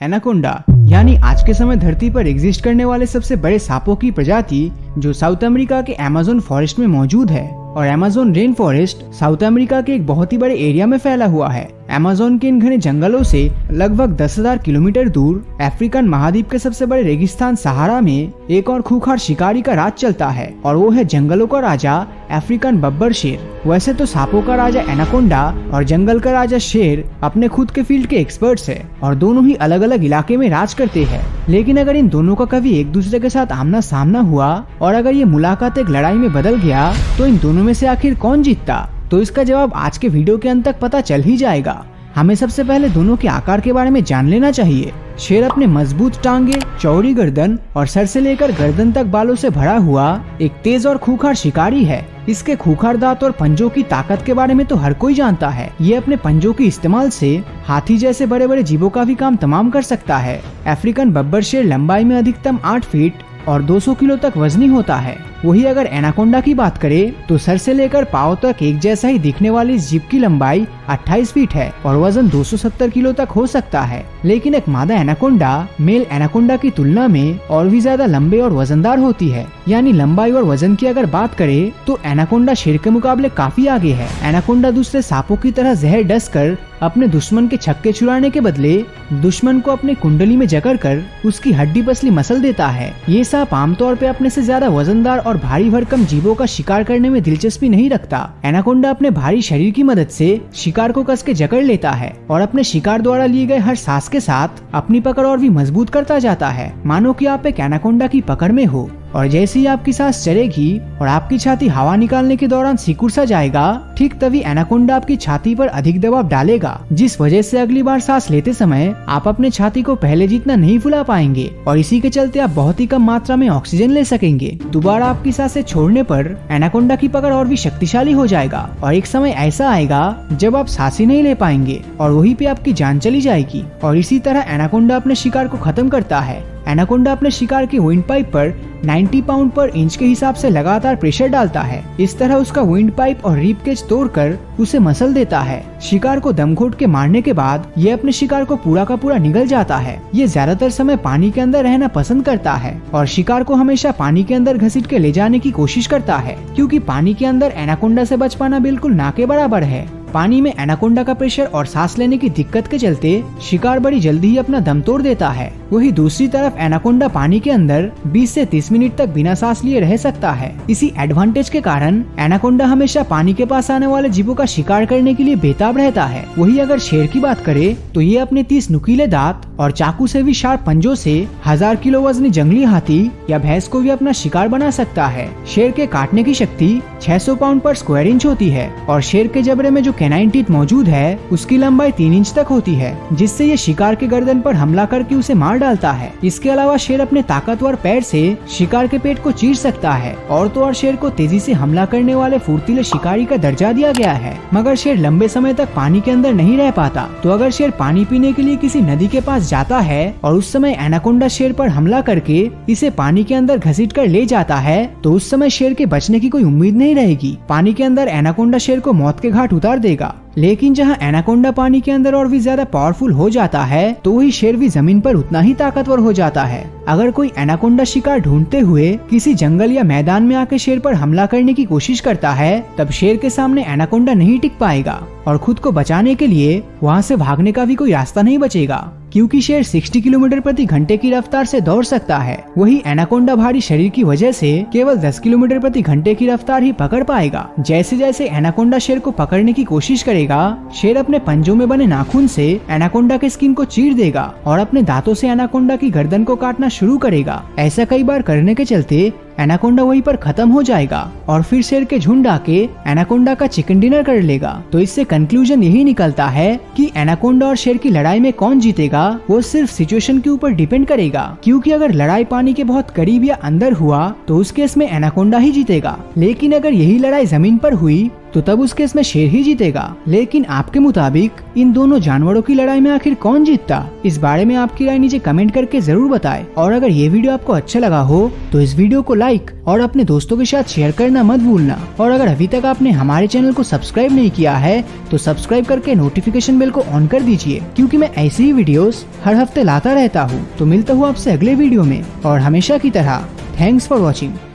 Anaconda यानी आज के समय धरती पर एग्जिस्ट करने वाले सबसे बड़े सांपों की प्रजाति जो साउथ अमेरिका के अमेज़न फॉरेस्ट में मौजूद है। और Amazon rain forest South America के एक बहुत ही बड़े एरिया में फैला हुआ है। अमेज़न के इन घने जंगलों से लगभग 10,000 किलोमीटर दूर अफ्रीकन महाद्वीप के सबसे बड़े रेगिस्तान सहारा में एक और खूंखार शिकारी का राज चलता है और वो है जंगलों का राजा अफ्रीकन बब्बर शेर। वैसे तो सांपों का राजा एनाकोंडा और जंगल का राजा शेर अपने खुद के फील्ड के एक्सपर्ट्स है और दोनों ही अलग अलग इलाके में राज करते हैं। लेकिन अगर इन दोनों का कभी एक दूसरे के साथ आमना सामना हुआ और अगर ये मुलाकात एक लड़ाई में बदल गया तो इन दोनों में से आखिर कौन जीतता? तो इसका जवाब आज के वीडियो के अंत तक पता चल ही जाएगा। हमें सबसे पहले दोनों के आकार के बारे में जान लेना चाहिए। शेर अपने मजबूत टांगे, चौड़ी गर्दन और सर से लेकर गर्दन तक बालों से भरा हुआ एक तेज और खूंखार शिकारी है। इसके खूंखार दांत और पंजों की ताकत के बारे में तो हर कोई जानता है। ये अपने पंजों के इस्तेमाल से हाथी जैसे बड़े बड़े जीवों का भी काम तमाम कर सकता है। अफ्रीकन बब्बर शेर लंबाई में अधिकतम 8 फीट और 200 किलो तक वजनी होता है। वही अगर एनाकोंडा की बात करें तो सर से लेकर पांव तक एक जैसा ही दिखने वाली इस जीव की लंबाई 28 फीट है और वजन 270 किलो तक हो सकता है। लेकिन एक मादा एनाकोंडा मेल एनाकोंडा की तुलना में और भी ज्यादा लंबे और वजनदार होती है। यानी लंबाई और वजन की अगर बात करें तो एनाकोंडा शेर के मुकाबले काफी आगे है। एनाकोंडा दूसरे सांपों की तरह जहर डसकर अपने दुश्मन के छक्के छुड़ाने के बदले दुश्मन को अपनी कुंडली में जकड़कर उसकी हड्डी पसली मसल देता है। ये सांप आमतौर पे अपने से ज्यादा वजनदार और भारी भरकम जीवों का शिकार करने में दिलचस्पी नहीं रखता। एनाकोंडा अपने भारी शरीर की मदद से शिकार को कस के जकड़ लेता है और अपने शिकार द्वारा लिए गए हर सांस के साथ अपनी पकड़ और भी मजबूत करता जाता है। मानो कि आप एक एनाकोंडा की पकड़ में हो और जैसे ही आपकी सांस चलेगी और आपकी छाती हवा निकालने के दौरान सिकुड़ सा जाएगा, ठीक तभी एनाकोंडा आपकी छाती पर अधिक दबाव डालेगा, जिस वजह से अगली बार सांस लेते समय आप अपने छाती को पहले जितना नहीं फुला पाएंगे और इसी के चलते आप बहुत ही कम मात्रा में ऑक्सीजन ले सकेंगे। दोबारा आपकी सांसें छोड़ने पर एनाकोंडा की पकड़ और भी शक्तिशाली हो जाएगा और एक समय ऐसा आएगा जब आप सांस ही नहीं ले पाएंगे और वहीं पे आपकी जान चली जाएगी। और इसी तरह एनाकोंडा अपने शिकार को खत्म करता है। एनाकोंडा अपने शिकार के विंड पाइप पर 90 पाउंड पर इंच के हिसाब से लगातार प्रेशर डालता है। इस तरह उसका विंड पाइप और रिब केज तोड़कर उसे मसल देता है। शिकार को दम घोट के मारने के बाद ये अपने शिकार को पूरा का पूरा निगल जाता है। ये ज्यादातर समय पानी के अंदर रहना पसंद करता है और शिकार को हमेशा पानी के अंदर घसीट के ले जाने की कोशिश करता है, क्योंकि पानी के अंदर एनाकोंडा से बच पाना बिल्कुल ना के बराबर है। पानी में एनाकोंडा का प्रेशर और सांस लेने की दिक्कत के चलते शिकार बड़ी जल्दी ही अपना दम तोड़ देता है। वही दूसरी तरफ एनाकोंडा पानी के अंदर 20 से 30 मिनट तक बिना सांस लिए रह सकता है। इसी एडवांटेज के कारण एनाकोंडा हमेशा पानी के पास आने वाले जीवों का शिकार करने के लिए बेताब रहता है। वही अगर शेर की बात करें तो ये अपने 30 नुकीले दांत और चाकू से भी शार्प पंजों से 1000 किलो वजनी जंगली हाथी या भैंस को भी अपना शिकार बना सकता है। शेर के काटने की शक्ति 600 पाउंड पर स्क्वायर इंच होती है और शेर के जबड़े में जो कैनाइन टीथ मौजूद है उसकी लंबाई 3 इंच तक होती है, जिससे ये शिकार के गर्दन पर हमला करके उसे मार डालता है। इसके अलावा शेर अपने ताकतवर पैर से शिकार के पेट को चीर सकता है। और तो और शेर को तेजी से हमला करने वाले फुर्तीले शिकारी का दर्जा दिया गया है। मगर शेर लंबे समय तक पानी के अंदर नहीं रह पाता, तो अगर शेर पानी पीने के लिए किसी नदी के पास जाता है और उस समय एनाकोंडा शेर पर हमला करके इसे पानी के अंदर घसीट कर ले जाता है, तो उस समय शेर के बचने की कोई उम्मीद नहीं रहेगी। पानी के अंदर एनाकोंडा शेर को मौत के घाट उतार देगा। लेकिन जहां एनाकोंडा पानी के अंदर और भी ज्यादा पावरफुल हो जाता है, तो वही शेर भी जमीन पर उतना ही ताकतवर हो जाता है। अगर कोई एनाकोंडा शिकार ढूंढते हुए किसी जंगल या मैदान में आके शेर पर हमला करने की कोशिश करता है, तब शेर के सामने एनाकोंडा नहीं टिक पाएगा और खुद को बचाने के लिए वहां से भागने का भी कोई रास्ता नहीं बचेगा, क्योंकि शेर 60 किलोमीटर प्रति घंटे की रफ्तार से दौड़ सकता है। वही एनाकोंडा भारी शरीर की वजह से केवल 10 किलोमीटर प्रति घंटे की रफ्तार ही पकड़ पाएगा। जैसे जैसे एनाकोंडा शेर को पकड़ने की कोशिश करेगा, शेर अपने पंजों में बने नाखून से एनाकोंडा के स्किन को चीर देगा और अपने दांतों से एनाकोंडा की गर्दन को काटना शुरू करेगा। ऐसा कई बार करने के चलते एनाकोंडा वहीं पर खत्म हो जाएगा और फिर शेर के झुंड आके एनाकोंडा का चिकन डिनर कर लेगा। तो इससे कंक्लूजन यही निकलता है कि एनाकोंडा और शेर की लड़ाई में कौन जीतेगा वो सिर्फ सिचुएशन के ऊपर डिपेंड करेगा, क्योंकि अगर लड़ाई पानी के बहुत करीब या अंदर हुआ तो उस केस में एनाकोंडा ही जीतेगा। लेकिन अगर यही लड़ाई जमीन पर हुई तो तब उस केस में शेर ही जीतेगा। लेकिन आपके मुताबिक इन दोनों जानवरों की लड़ाई में आखिर कौन जीतता? इस बारे में आपकी राय नीचे कमेंट करके जरूर बताएं। और अगर ये वीडियो आपको अच्छा लगा हो तो इस वीडियो को लाइक और अपने दोस्तों के साथ शेयर करना मत भूलना। और अगर अभी तक आपने हमारे चैनल को सब्सक्राइब नहीं किया है तो सब्सक्राइब करके नोटिफिकेशन बेल को ऑन कर दीजिए, क्योंकि मैं ऐसी ही वीडियोस हर हफ्ते लाता रहता हूँ। तो मिलता हूँ आपसे अगले वीडियो में, और हमेशा की तरह थैंक्स फॉर वॉचिंग।